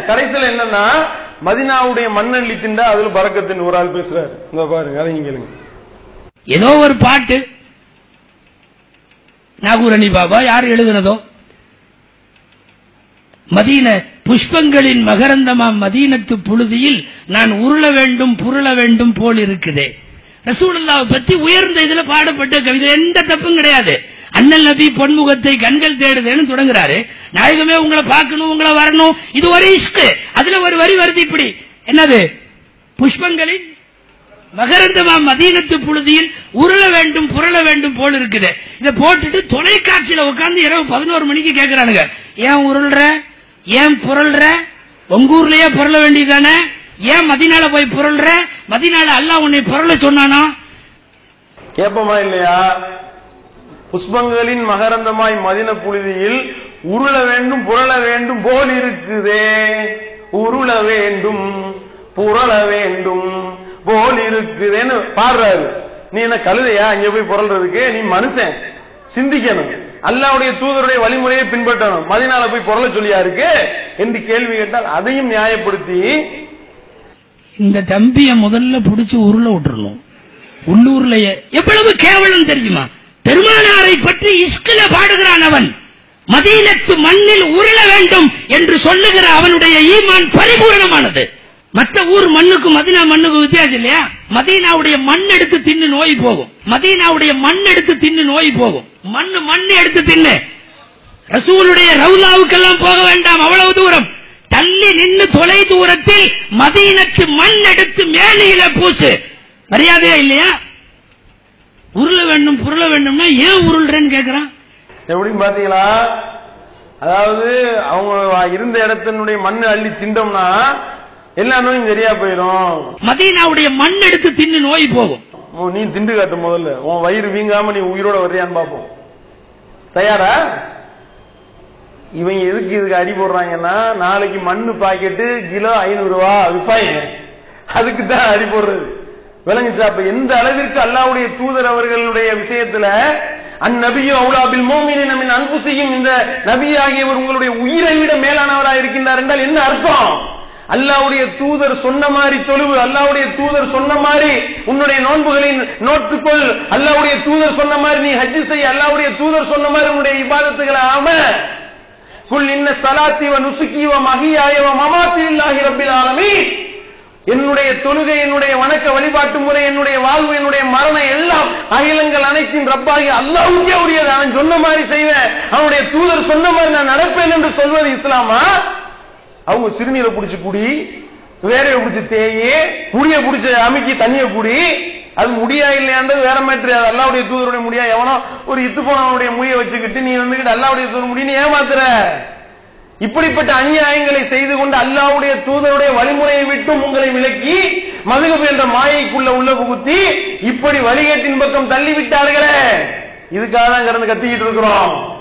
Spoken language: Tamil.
கடைசியில் என்னன்னா மதீனாவுடைய மண்ணள்ளி திண்டா அதுல பரக்கத்துன்னு ஒரு ஆள் பேசுறாரு. இந்த பாருங்க, அதையும் கேளுங்க. ஏதோ ஒரு பாட்டு நாகூரணி பாபா யார் எழுதுனதோ, மதீன புஷ்பங்களின் மகரந்தமாம் மதீனத்து புழுதியில் நான் உருள வேண்டும் புருள வேண்டும் போல் இருக்குதே. ரசூலுல்லாஹ் பத்தி உயர்ந்த இதுல பாடப்பட்ட கவிதை, எந்த தப்பும் கிடையாது. அண்ணல் நபி பொன்முகத்தை கண்கள் தேடுதேன்னு தொடங்குறாரு. நாயகமே உங்களை பார்க்கணும், உங்களை வரணும், இது ஒரு இஷ்கு. அதுல ஒரு வரி வருது இப்படி, என்னது, புஷ்பங்களின் மகரந்தமாம் மதீனத்து புழுதியில் உருள வேண்டும் புரள வேண்டும் போல் இருக்குது. இதை போட்டுட்டு தொலைக்காட்சியில உட்கார்ந்து இரவு 11 மணிக்கு கேட்கிறானுங்க, ஏன் உருள்ற, ஏன் புரள்ற, உங்க ஊர்லயே புரள வேண்டியதானே, ஏன் மதீனால போய் புரள்ற, மதீனால அல்லாஹ் உன்னை புரள சொன்னானா? கேப்பமா இல்லையா? புஷ்பங்களின் மகரந்தமாய் மதீன புழுதியில் உருள வேண்டும் புரள வேண்டும் போல் இருக்குதே. உருள வேண்டும் புரள வேண்டும் போல் இருக்குதுன்னு பாடுறாரு. நீ என்ன கழுதையா இங்க போய் புரள்றதுக்கு? நீ மனுஷன், சிந்திக்கணும், அல்லாஹ்வுடைய தூதருடைய வழிமுறையை பின்பற்றணும். மதீனால போய் புரள சொல்லியா இருக்கு என்று கேள்வி கேட்டால் அதையும் நியாயப்படுத்தி இந்த தம்பிய முதல்ல புடிச்சு உருள விட்டுறணும். உள்ளூர்லயே எவ்வளவு கேவலம் தெரியுமா? பெருமானாரை பற்றி இஸ்கில பாடுகிறான் அவன். மதீனத்து மண்ணில் உருள வேண்டும் என்று சொல்லுகிற அவனுடைய ஈமான் பரிபூரணமானது. மற்ற ஊர் மண்ணுக்கும் மதீனா மண்ணுக்கும் வித்தியாசம் இல்லையா? மதீனாவுடைய மண் எடுத்து தின்னு நோய் போகும். மதீனாவுடைய மண் எடுத்து தின்னு நோய் போகும். மண்ணு எடுத்து தின்னு. ரசூலுடைய ரவுலாவுக்கெல்லாம் போக வேண்டாம், அவ்வளவு தூரம் தள்ளி நின்று தொலை தூரத்தில் மதீனத்து மண் எடுத்து மேலையில பூசு. மரியாதையா இல்லையா? உருள வேண்டும் புருள வேண்டும்னா ஏன் உருள்றேன்னு கேட்கிறான். எப்படின்னு பாத்தீங்களா? அதாவது அவங்க இருந்த இடத்தினுடைய மண்ணை அள்ளி திண்டோம்னா எல்லா நோயும் சரியா போயிடும். மதீனாவுடைய மண் எடுத்து தின்னு நோய் போகும். நீ திண்டு காட்டு, முதல்ல உன் வயிறு வீங்காம நீ உயிரோட வர்றியான்னு பாப்போம். தயாரா? இவங்க இதுக்கு அடி போடுறாங்கன்னா, நாளைக்கு மண்ணு பாக்கெட்டு கிலோ 500 ரூபா விற்பாங்க, அதுக்கு தான் அடி போடுறது. விளங்குச்சா? அப்ப எந்த அளவிற்கு அல்லாஹ்வுடைய தூதர் அவர்களுடைய விஷயத்துல அந்நபியு அவுலா பில் முஃமினீன மின் அன்ஃபுஸிஹிம், இந்த நபி ஆகியவர் உங்களுடைய உயிரை விட மேலானவராக இருக்கின்றார் என்றால் என்ன அர்த்தம்? அல்லாஹ்வுடைய தூதர் சொன்ன மாதிரி தொழுவு, அல்லாஹ்வுடைய தூதர் சொன்ன மாதிரி உன்னுடைய நோன்புகளை நோட்டுக்கொள், அல்லாஹ்வுடைய தூதர் சொன்ன மாதிரி நீ ஹஜ் செய், அல்லாஹ்வுடைய தூதர் சொன்ன மாதிரி உன்னுடைய இபாதத்துகளை ஆம குல் இன்ன ஸலாத்தி வ நுசுகி வ மஹியாய வ மமாத்தி லில்லாஹி ரப்பில் ஆலமீன். என்னுடைய தொழுகை, என்னுடைய வணக்க வழிபாட்டு முறை, என்னுடைய வாழ்வு, என்னுடைய மரணம் எல்லாம் அகிலங்கள் அனைத்தின் ரப்பாகி அல்லாஹ்வுக்கே உரியது. அவன் சொன்ன மாதிரி செய்வேன், அவனுடைய தூதர் சொன்ன மாதிரி நான் நடப்பேன் என்று சொல்வது இஸ்லாமா? அவங்க சிறுநீரை பிடிச்சு குடி, வேறைய பிடிச்சு தேயே, குடிய பிடிச்சு அமுக்கி தண்ணிய குடி, அது முடியா இல்லையான்றது வேற மேட்ரு. அது அல்லாஹ்வுடைய தூதருடைய முடியா? எவனோ ஒரு இத்து போனவனுடைய முடிய வச்சுக்கிட்டு நீ வந்துகிட்டு அல்லாஹ்வுடைய தூதர் முடின்னு ஏமாத்துற. இப்படிப்பட்ட அநியாயங்களை செய்து கொண்டு அல்லாஹ்வுடைய தூதருடைய வழிமுறையை விட்டும் உங்களை விலக்கி மதுகப் என்ற மாயைக்குள்ள உள்ள புகுத்தி இப்படி வழிகேட்டின் பக்கம் தள்ளிவிட்டார்களே, இதுக்காக தான் இருந்து கத்திக்கிட்டு இருக்கிறோம்.